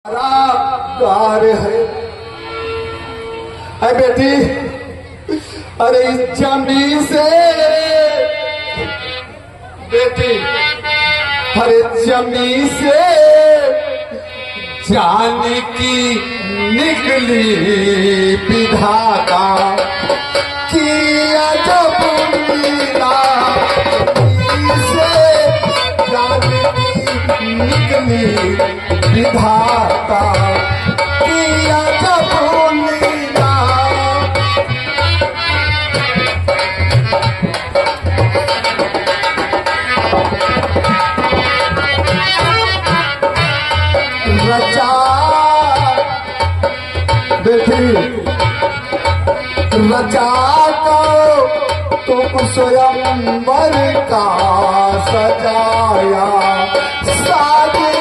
द्वार है। अरे बेटी, अरे इस जमीन से बेटी, अरे जमीन से जाने की निकली विधाता किया जब लीला से जाने की निकली विधाता किया जब लीला। रचा बेटी, रचा तो स्वयंवर का सजाया सारे